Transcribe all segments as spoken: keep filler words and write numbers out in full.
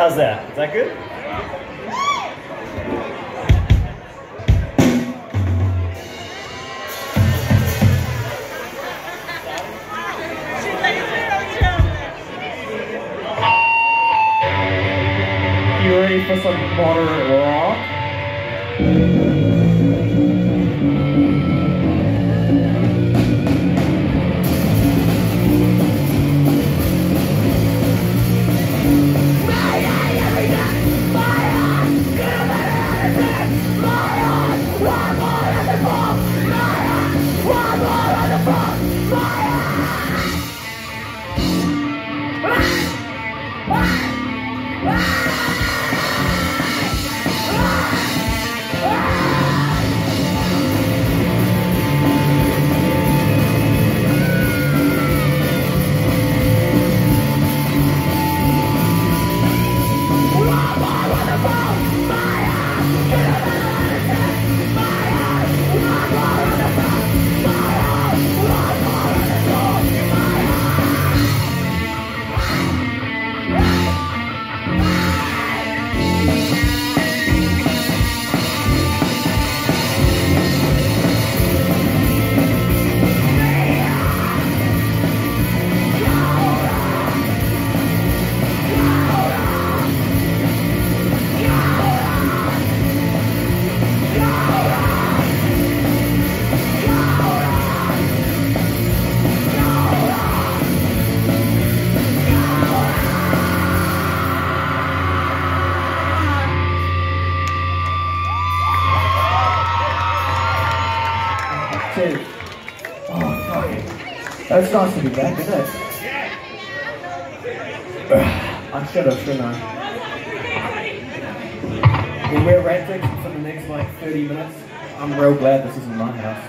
How's that? Is that good? You ready for some moderate rock? It's nice to be back, isn't it? I should have, shouldn't I? Well, we're ranting for the next like thirty minutes. I'm real glad this isn't my house.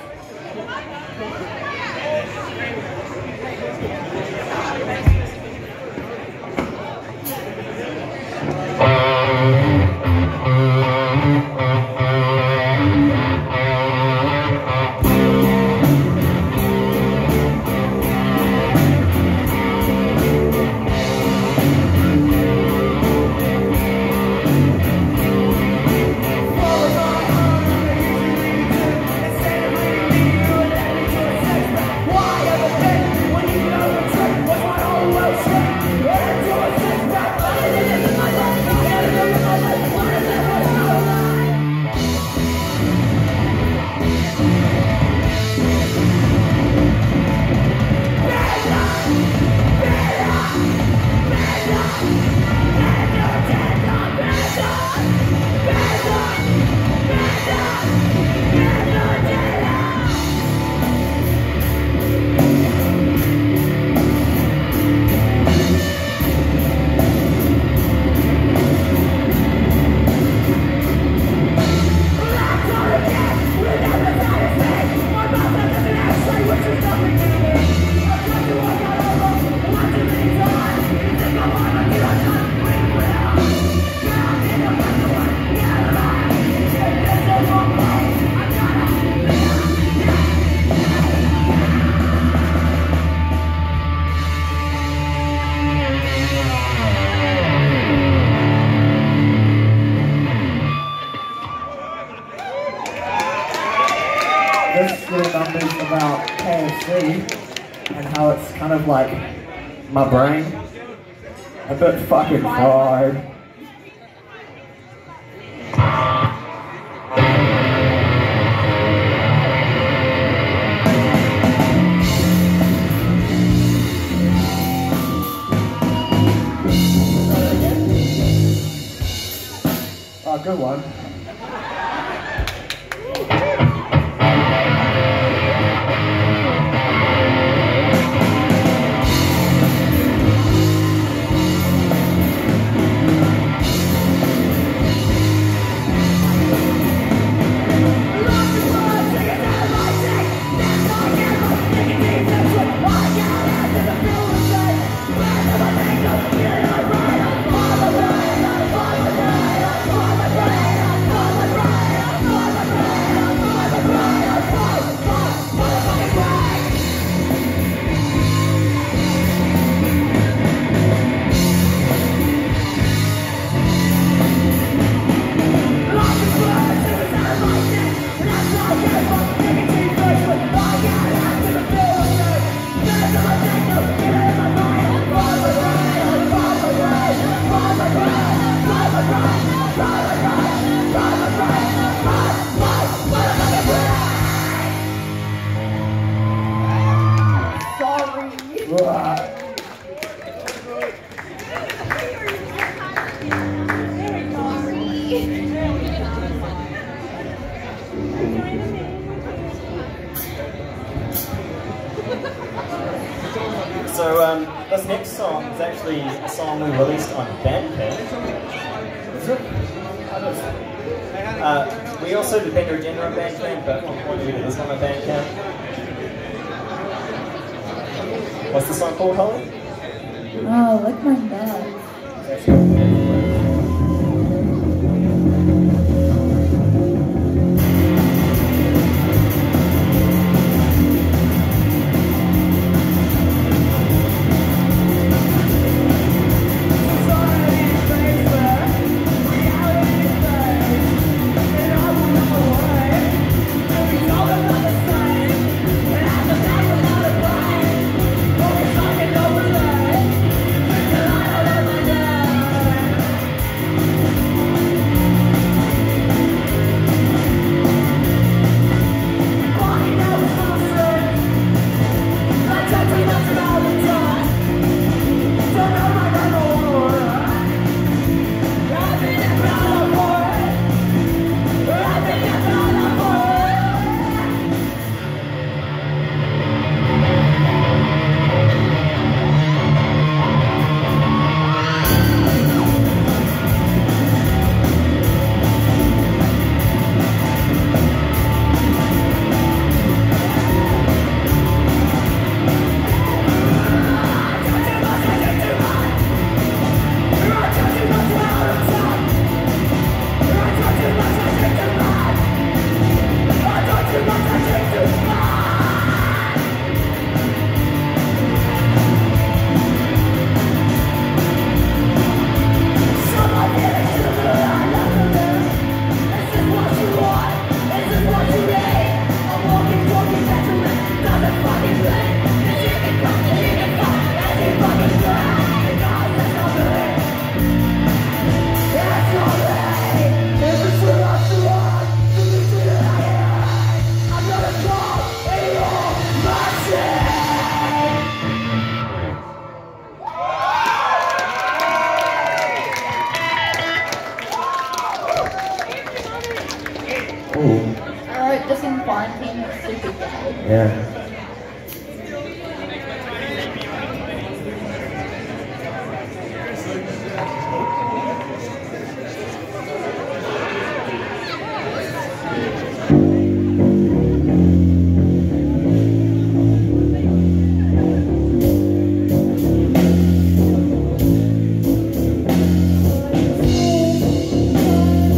About K F C and how it's kind of like my brain a bit fucking fried. Oh, good one. Yeah. This next song is actually a song we released on Bandcamp. Is it? Uh, we also did Bender Agenda on Bandcamp, but on point we did this one on Bandcamp. What's the song called, Holly? Oh, lick my nuts. Alright, just in quarantine, it's super bad. Yeah.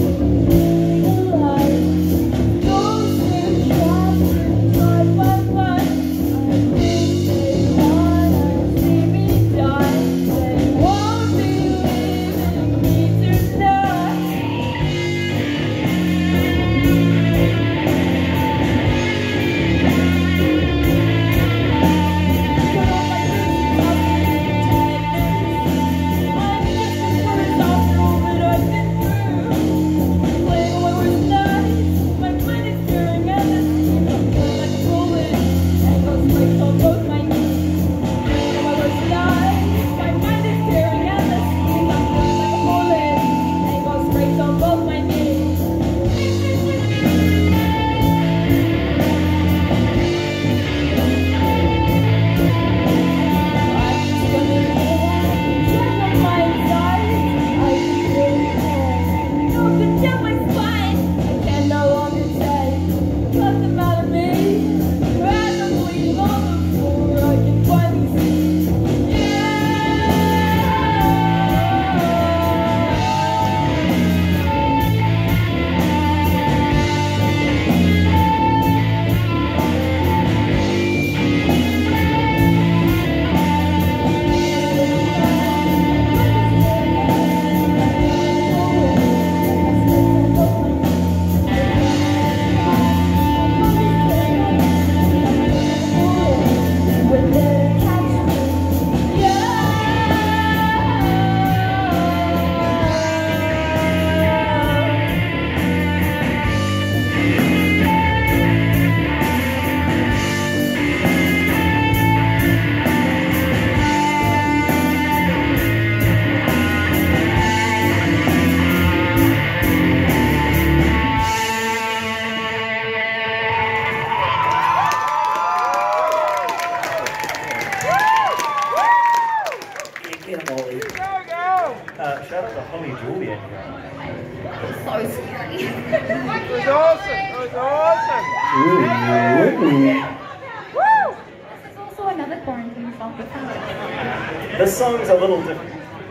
Bye. Molly. Uh, shout out to Holly Julian. So scary. It was awesome. It was awesome. Ooh, ooh. This is also another quarantine song. This song's a little different.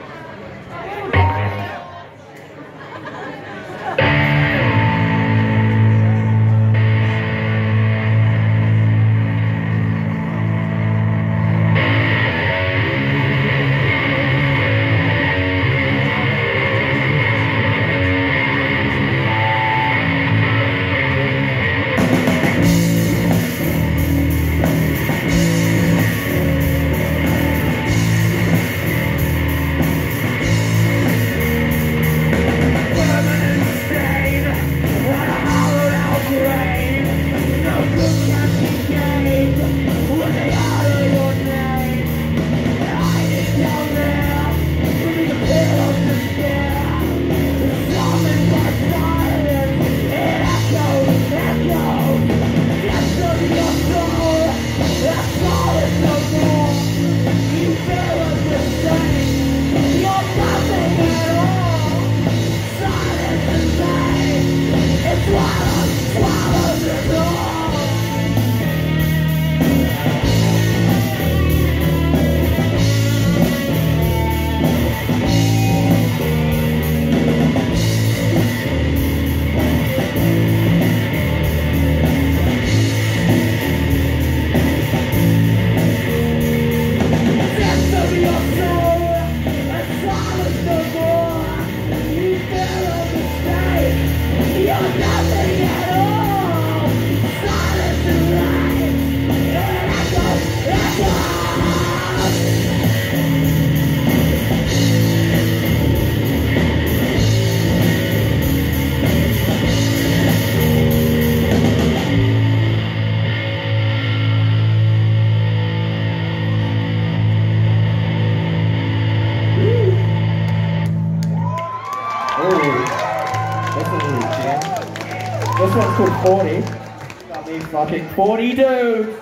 This one's called forty. Got me fucking forty dudes.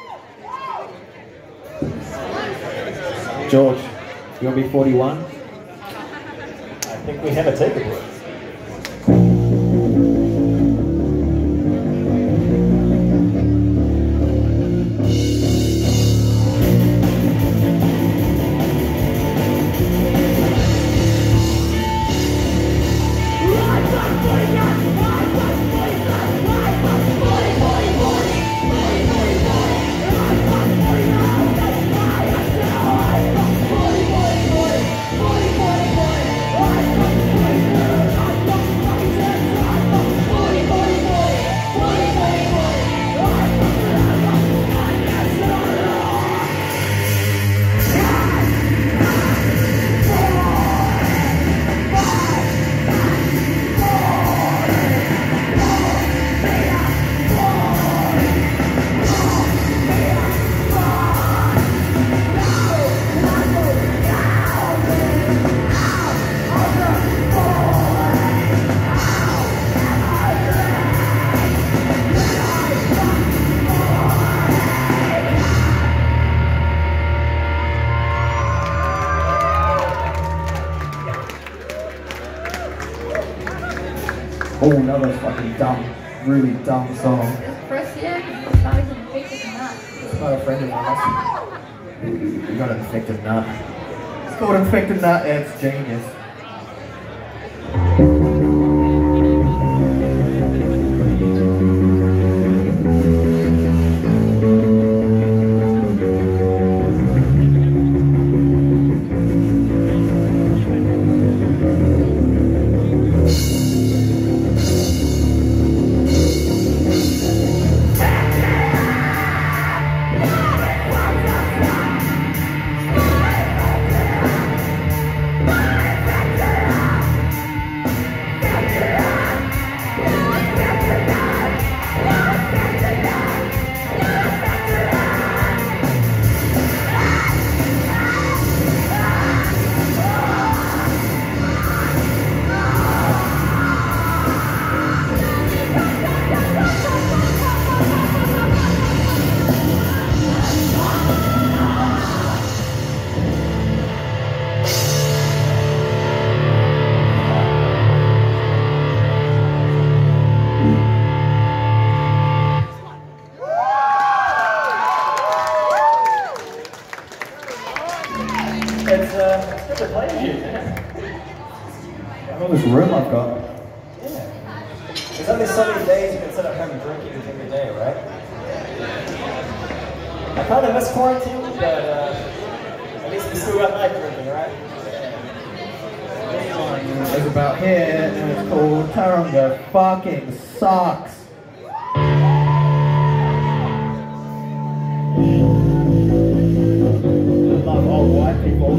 George, you want to be forty-one? I think we have a ticket. Oh, another fucking dumb, really dumb song. This first year, it's not even infected enough. It's not a friend of ours. We got an infected nut. It's called infected nut and it's genius. Bye. play shit, man. All this room I've got. Yeah. There's only so many days you can sit at home drinking every day, right? I kind of miss quarantine, but uh, at least we still got night drinking, right? This one is about here, and it's called Taronga Fucking Sucks. I love old white people.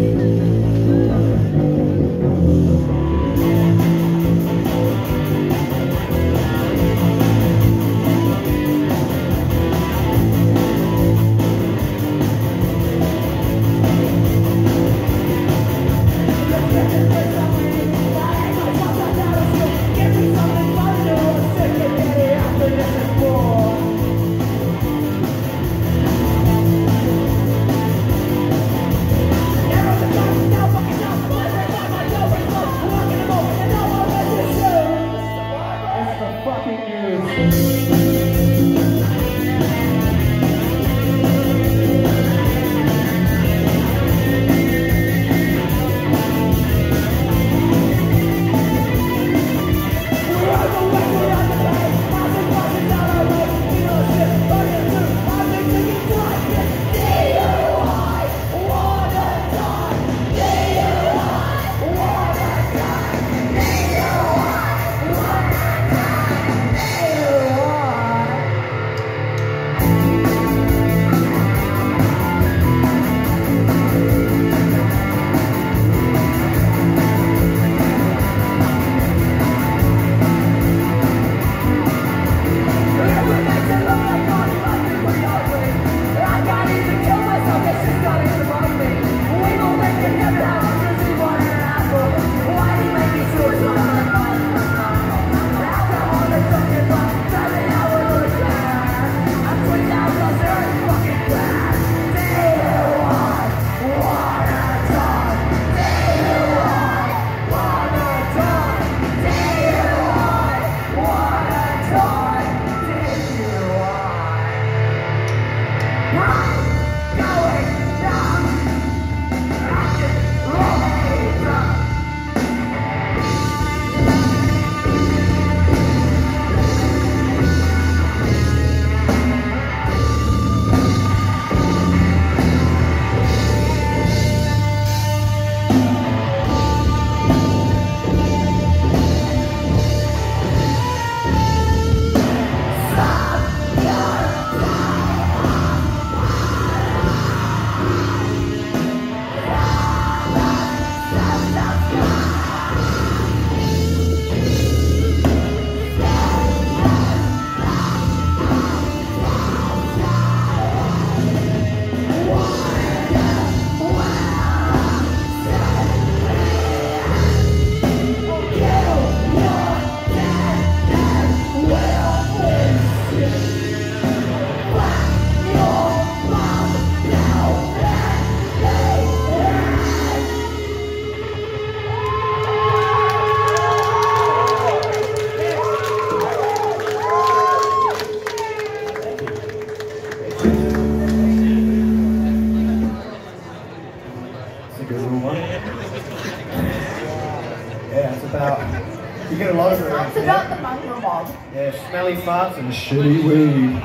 Yeah, it's about, you get a lot of it around It's about the mongrel mob. Yeah, smelly farts and shitty weed.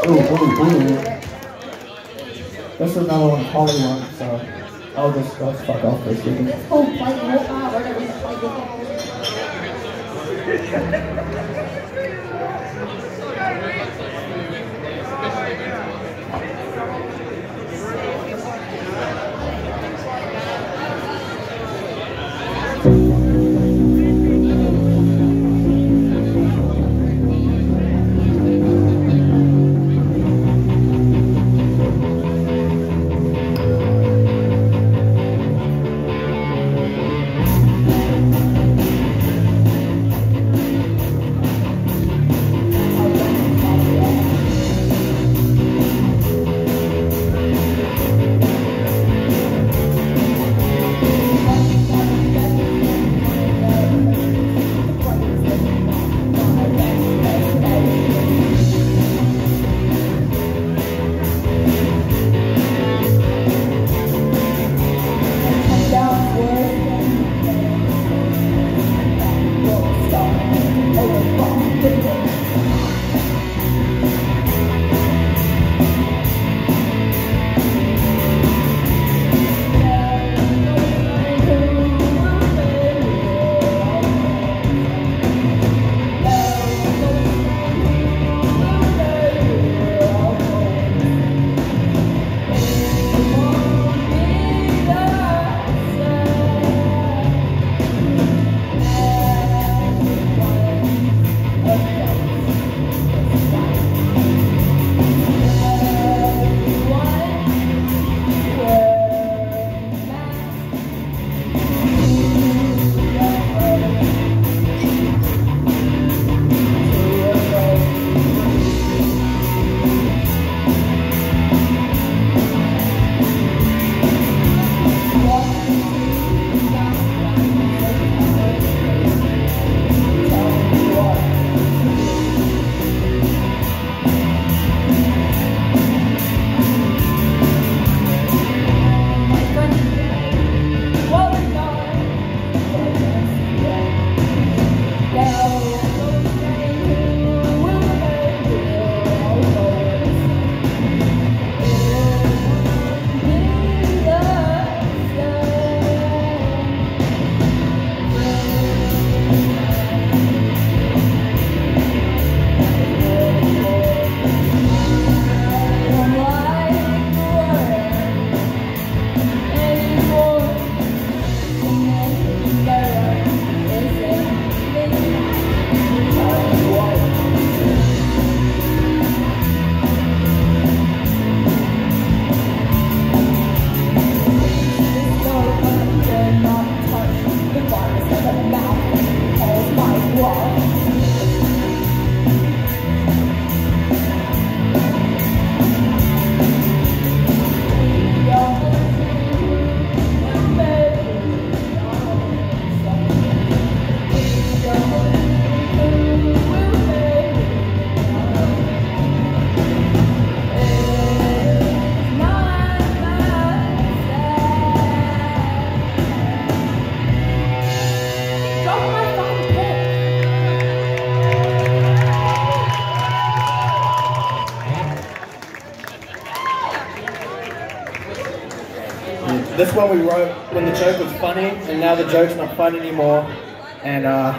Ooh, ooh, ooh. This is another one, Holly one, so I'll just, I'll just fuck off for a second. It's called Play Water, whatever it's Play Water. This one we wrote when the joke was funny, and now the joke's not funny anymore. And uh,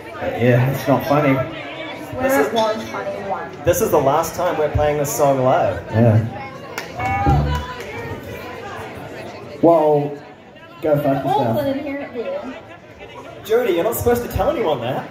yeah, it's not funny. Where it was funny one. This is the last time we're playing this song live. Yeah. Well, go fuck yourself. Open here it did. Jody, you're not supposed to tell anyone that.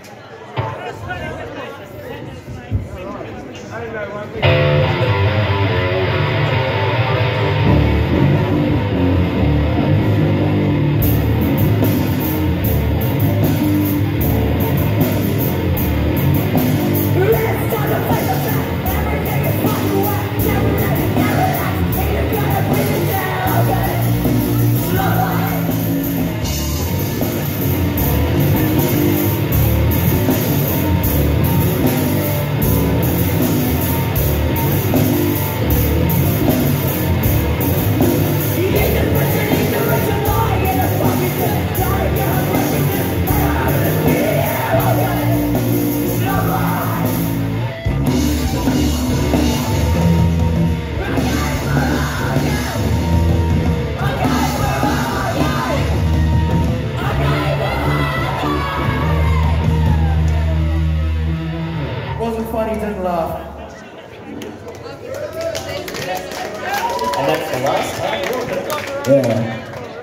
he didn't laugh. And that's the last time you'll hear it. Yeah.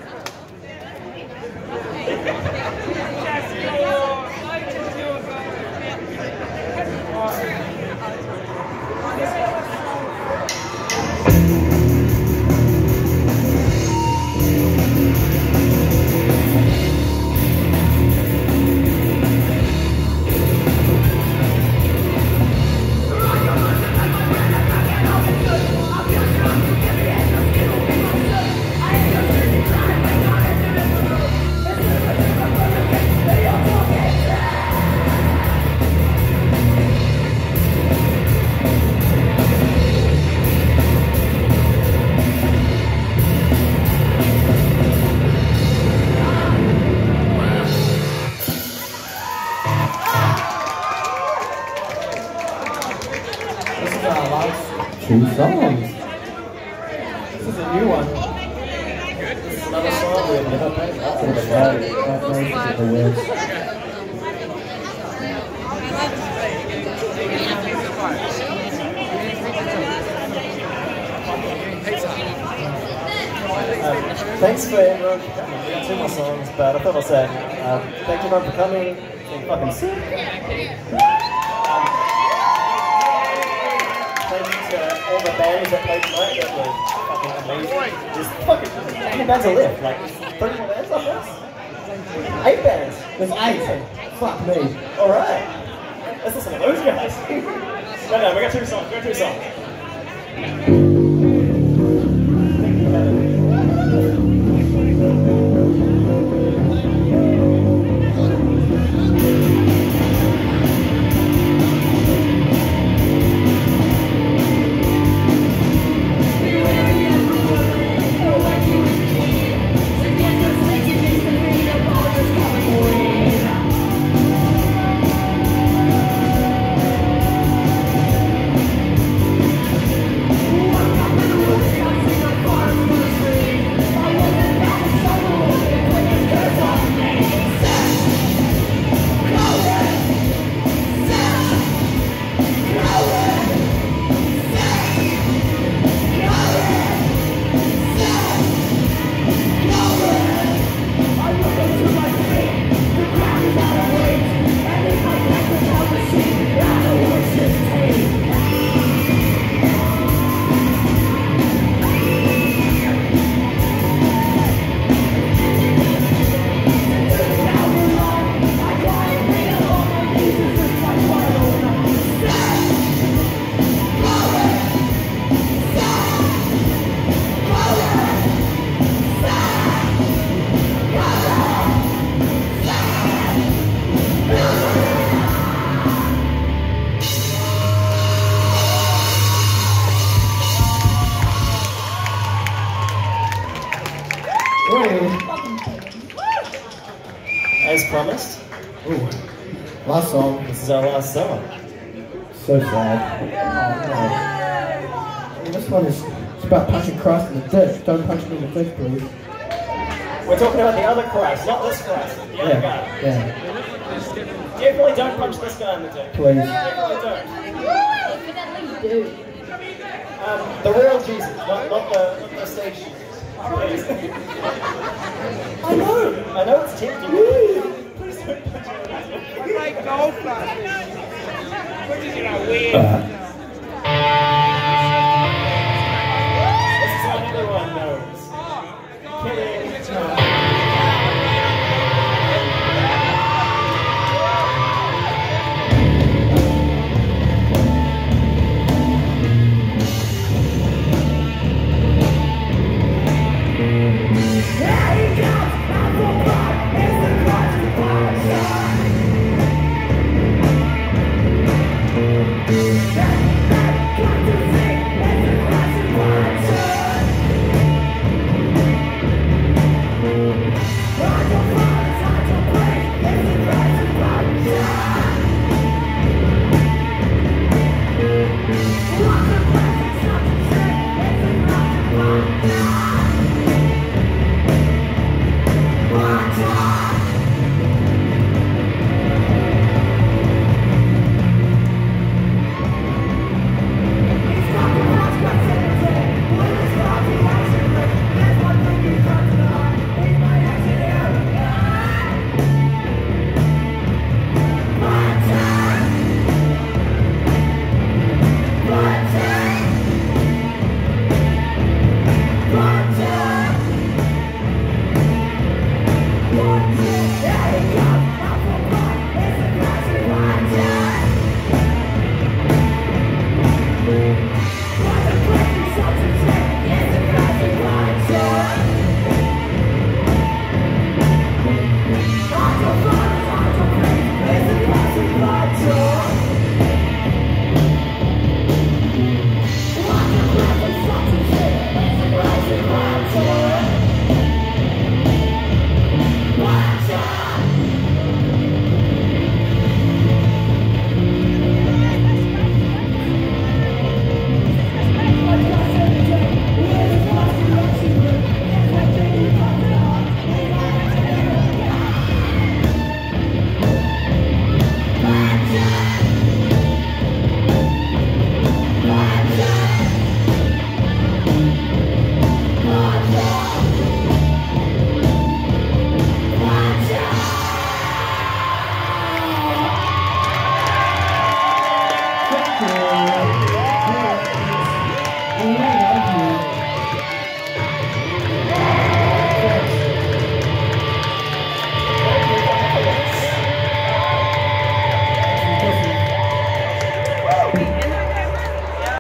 Two songs. This is a new one. This is another song we've never played. That's It's very, very the words. Um, thanks for everyone for coming. We got two more songs, but I thought I'd say uh, thank you everyone for coming. Being fucking sick. Um, thank you to all the bands that played tonight that were fucking amazing. Just fucking, how many bands are left? Like thirty more bands left us? Eight bands. There's eight. Fuck me. Alright. Let's listen to those guys. No, no, we got two songs. We got two songs. As promised. Ooh. Last song. This is our last song. So sad. Oh, no. This one is it's about punching Christ in the dick. Don't punch me in the dick, please. We're talking about the other Christ, not this Christ. The other Yeah. guy. Yeah. Definitely don't punch this guy in the dick. Please. Definitely don't. Definitely do. Um, the real Jesus, not, not the, not the stage Jesus. Please. I know. I know it's tempting. Please don't punch him in the dick. Like golf classes. What is it, a weird? Uh.